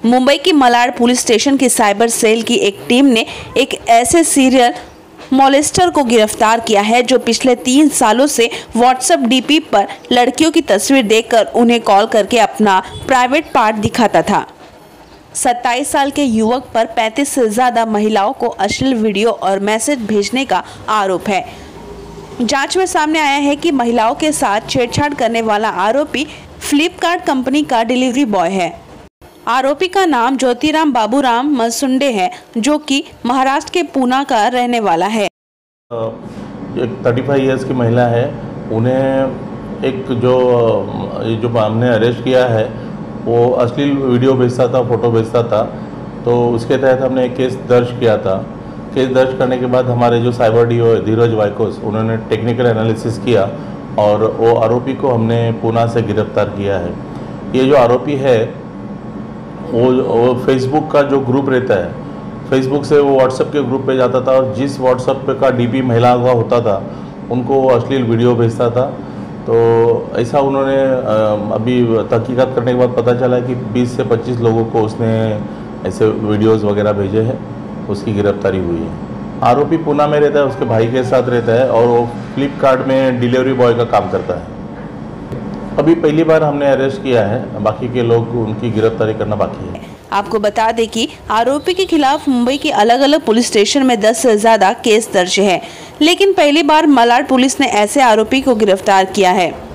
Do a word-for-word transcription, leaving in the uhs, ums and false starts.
मुंबई की Malad police station की cyber cell की एक टीम ने एक ऐसे सीरियल मॉलेस्टर को गिरफ्तार किया है जो पिछले तीन सालों से व्हाट्सएप डीपी पर लड़कियों की तस्वीर देखकर उन्हें कॉल करके अपना प्राइवेट पार्ट दिखाता था। सत्ताईस साल के युवक पर पैंतीस से ज्यादा महिलाओं को अश्लील वीडियो और मैसेज भेजने का आरोप है। जांच में सामने आया है कि महिलाओं के साथ छेड़छाड़ करने वाला आरोपी फ्लिपकार्ट कंपनी का डिलीवरी बॉय है। आरोपी का नाम ज्योतिराम बाबूराम मसुंडे है, जो कि महाराष्ट्र के पूना का रहने वाला है। एक पैंतीस इयर्स की महिला है, उन्हें एक जो जो हमने अरेस्ट किया है वो अश्लील वीडियो भेजता था, फ़ोटो भेजता था, तो उसके तहत हमने एक केस दर्ज किया था। केस दर्ज करने के बाद हमारे जो साइबर डी ओ धीरज वाइकोस, उन्होंने टेक्निकल एनालिसिस किया और वो आरोपी को हमने पूना से गिरफ्तार किया है। ये जो आरोपी है वो, वो फेसबुक का जो ग्रुप रहता है, फेसबुक से वो व्हाट्सएप के ग्रुप पे जाता था और जिस व्हाट्सएप पे का डीपी महिलाओं का होता था उनको वो अश्लील वीडियो भेजता था। तो ऐसा उन्होंने अभी तहकीकात करने के बाद पता चला कि बीस से पच्चीस लोगों को उसने ऐसे वीडियोस वगैरह भेजे हैं, उसकी गिरफ्तारी हुई है। आरोपी पूना में रहता है, उसके भाई के साथ रहता है और वो फ्लिपकार्ट में डिलीवरी बॉय का काम करता है। अभी पहली बार हमने अरेस्ट किया है, बाकी के लोग उनकी गिरफ्तारी करना बाकी है। आपको बता दें कि आरोपी के खिलाफ मुंबई के अलग अलग पुलिस स्टेशन में दस से ज्यादा केस दर्ज है, लेकिन पहली बार मलाड पुलिस ने ऐसे आरोपी को गिरफ्तार किया है।